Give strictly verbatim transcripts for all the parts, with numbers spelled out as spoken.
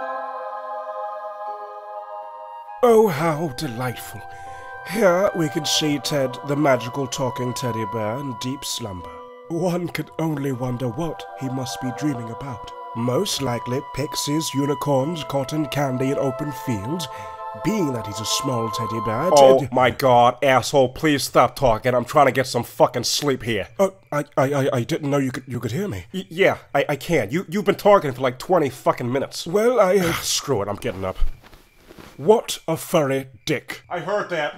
Oh, how delightful. Here we can see Ted, the magical talking teddy bear, in deep slumber. One can only wonder what he must be dreaming about. Most likely pixies, unicorns, cotton candy, and open fields. Being that he's a small teddy bear... Oh my god, asshole, please stop talking. I'm trying to get some fucking sleep here. Oh, I, I, I, I didn't know you could, you could hear me. Y yeah, I, I can. You, you've been talking for like twenty fucking minutes. Well, I... Uh... Screw it, I'm getting up. What a furry dick. I heard that.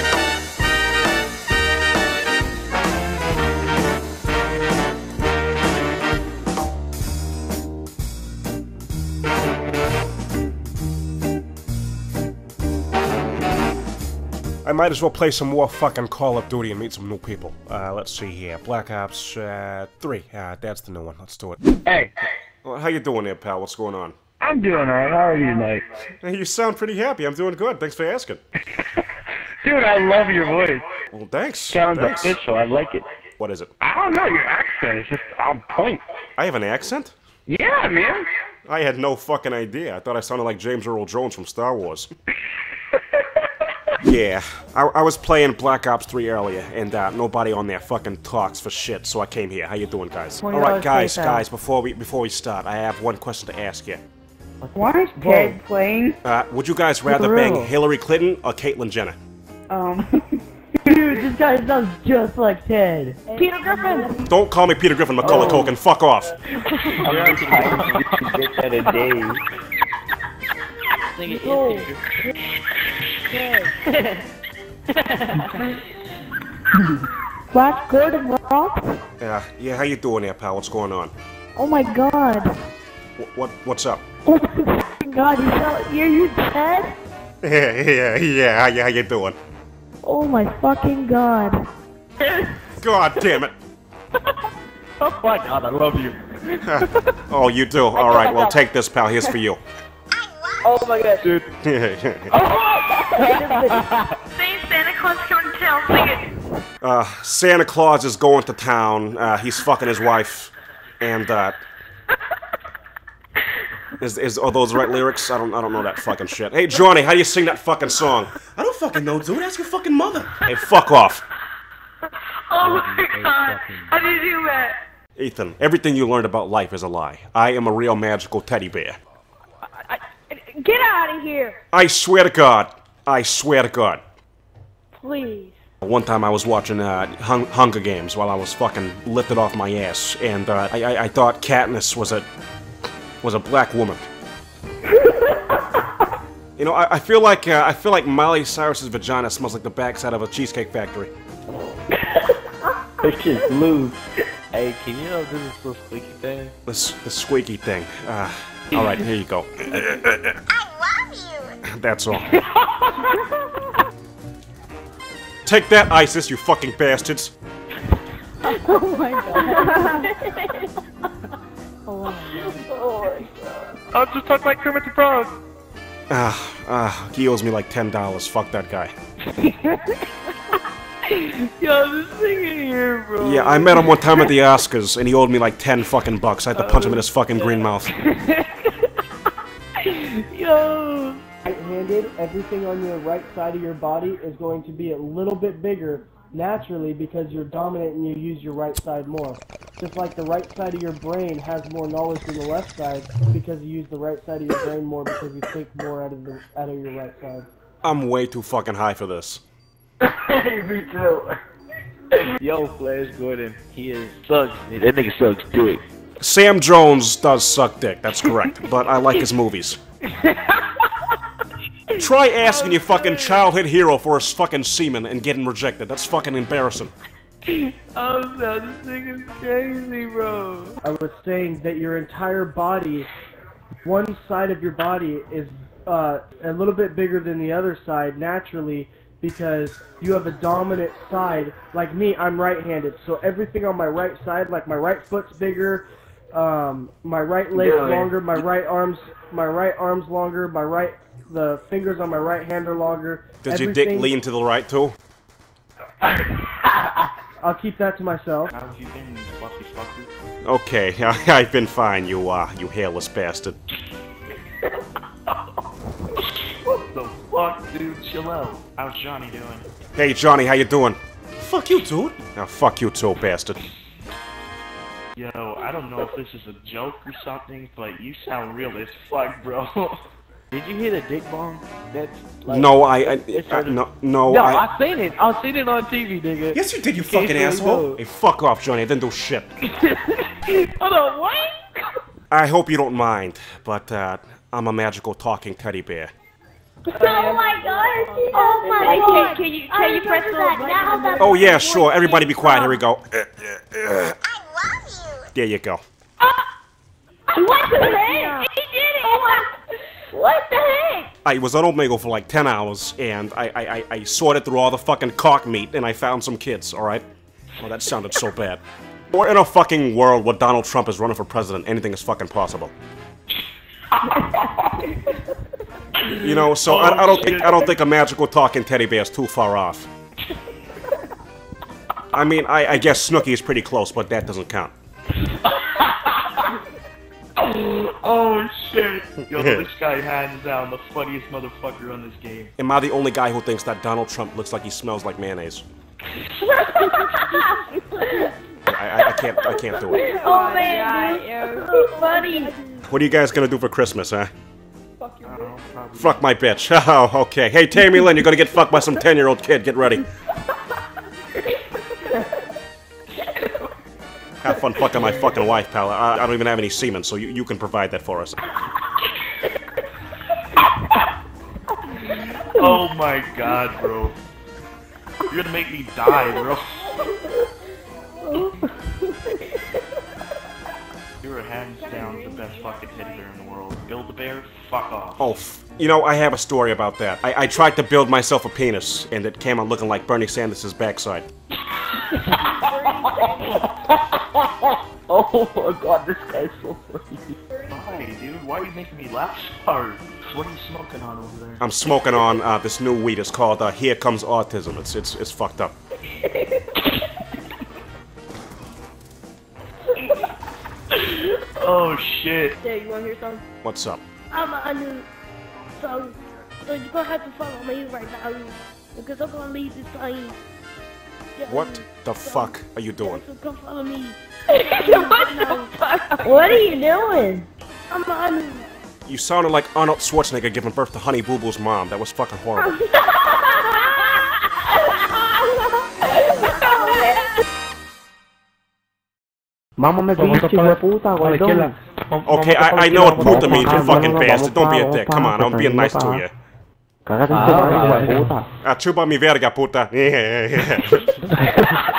I might as well play some more fucking Call of Duty and meet some new people. Uh, let's see here. Black Ops uh, three. Uh, that's the new one. Let's do it. Hey. Well, how you doing there, pal? What's going on? I'm doing alright. How are you tonight? Hey, you sound pretty happy. I'm doing good. Thanks for asking. Dude, I love your voice. Well, thanks. Sounds thanks. official. I like it. What is it? I don't know. Your accent is just on point. I have an accent? Yeah, man. I had no fucking idea. I thought I sounded like James Earl Jones from Star Wars. Yeah, I, I was playing Black Ops three earlier, and uh, nobody on there fucking talks for shit, so I came here. How you doing, guys? All right, guys, guys, before we before we start, I have one question to ask you. Why is Ted playing? Uh, would you guys rather bang Hillary Clinton or Caitlyn Jenner? Um, dude, this guy sounds just like Ted. Peter Griffin! Don't call me Peter Griffin, Macaulay Oh. Culkin, fuck off! I'm going to get that a day. Flash Gordon Rock? Yeah, yeah, how you doing there, pal? What's going on? Oh my god. Wh what, what's up? Oh my god, you sound, you're you Ted? Yeah, yeah, yeah, how you, how you doing? Oh my fucking god. God damn it! Oh my god, I love you. Oh, you do? Alright, well, take this, pal. Here's for you. Oh my god. Dude. Oh. Say Santa Claus coming to town, sing it. Uh, Santa Claus is going to town. Uh, he's fucking his wife. And, uh... Is, is, are those the right lyrics? I don't, I don't know that fucking shit. Hey, Johnny, how do you sing that fucking song? I don't fucking know, dude. Ask your fucking mother. Hey, fuck off. Oh my god, how did you do that? Ethan, everything you learned about life is a lie. I am a real magical teddy bear. Get out of here, I swear to God. I swear to God. please. One time I was watching uh, hung Hunger Games while I was fucking lifted off my ass, and uh, I, I, I thought Katniss was a was a black woman. You know, I, I feel like uh, I feel like Miley Cyrus's vagina smells like the backside of a cheesecake factory. This shit's blue. Hey, can you know do this little squeaky thing? This the squeaky thing. Uh, all right, here you go. I love you. That's all. Take that, ISIS, you fucking bastards! Oh my god. Oh my god. I'll just talk like Kermit the Frog. Ah, ah, he owes me like ten dollars. Fuck that guy. Yo, this thing in here, bro. Yeah, I met him one time at the Oscars, and he owed me like ten fucking bucks. I had to punch him in his fucking green mouth. Yo. Right-handed, everything on your right side of your body is going to be a little bit bigger naturally because you're dominant and you use your right side more. Just like the right side of your brain has more knowledge than the left side because you use the right side of your brain more because you think more out of the out of your right side. I'm way too fucking high for this. Me too. Yo, Flash Gordon, he is sucks. That nigga sucks dick. Sam Jones does suck dick, that's correct, but I like his movies. Try asking your fucking childhood hero for his fucking semen and getting rejected. That's fucking embarrassing. Oh no, this nigga's crazy, bro. I was saying that your entire body, one side of your body is uh, a little bit bigger than the other side naturally because you have a dominant side. Like me, I'm right-handed, so everything on my right side, like my right foot's bigger, um, my right leg's Really? longer, my right arm's my right arm's longer, my right the fingers on my right hand are longer. Does your dick Everything- lean to the right too? I'll keep that to myself. How you been, you fluffy fucker? Okay, I've been fine, you uh, you hairless bastard. What the fuck, dude? Chill out. How's Johnny doing? Hey, Johnny, how you doing? Fuck you, dude. Oh, fuck you too, bastard. Yo, I don't know if this is a joke or something, but you sound real as fuck, bro. Did you hear the dick bomb? That's like, no, I, I, I no, no, no, I... I seen it. I seen it on T V, nigga. Yes, you did, you fucking asshole. Hey, fuck off, Johnny. I didn't do shit. Hold on, what? I hope you don't mind, but uh, I'm a magical talking teddy bear. Oh my god! Oh my Hey, god! can, can you can you press the that now? button? Oh yeah, sure. Everybody be quiet. Here we go. I love you. There you go. What the heck? He did it! Oh, what the heck? I was on Omegle for like ten hours, and I, I, I, I sorted through all the fucking cock meat, and I found some kids, alright? Well, that sounded so bad. We're in a fucking world where Donald Trump is running for president. Anything is fucking possible. You know, so I, I don't think I don't think a magical talking teddy bear is too far off. I mean, I, I guess Snooki is pretty close, but that doesn't count. Oh shit! Yo, this guy hands down the funniest motherfucker on this game. Am I the only guy who thinks that Donald Trump looks like he smells like mayonnaise? I, I, I can't I can't do it. Oh man, you're so funny. What are you guys gonna do for Christmas, huh? Fuck your bitch. Fuck my bitch. Oh, okay. Hey, Tammy Lynn, you're gonna get fucked by some ten-year-old kid. Get ready. Have fun fucking my fucking wife, pal. I, I don't even have any semen, so you, you can provide that for us. Oh my god, bro. You're gonna make me die, bro. You're hands down the best fucking teddy bear in the world. Build-A-Bear, fuck off. Oh, f you know, I have a story about that. I, I tried to build myself a penis, and it came out looking like Bernie Sanders' backside. Oh my god, this guy's so funny. Why, dude? Why are you making me laugh so hard? What are you smoking on over there? I'm smoking on uh, this new weed. It's called uh, Here Comes Autism. It's it's it's fucked up. Oh shit. Yeah, you wanna hear something? What's up? I'm a new, so, so you're gonna have to follow me right now, because I'm gonna leave this plane. Yeah, What the so, fuck are you doing? Yeah, so come follow me. What the fuck? What are you doing? I'm a new. You sounded like Arnold Schwarzenegger giving birth to Honey Boo Boo's mom. That was fucking horrible. Mamá me pinche, hijo de puta, gordón. Okay, I, I know what puta means, you fucking bastard. Don't be a dick. Come on, I'm being nice to you. Cágate en tu madre, hijo de puta. Ah, chupa mi verga, puta. Yeah, yeah, yeah.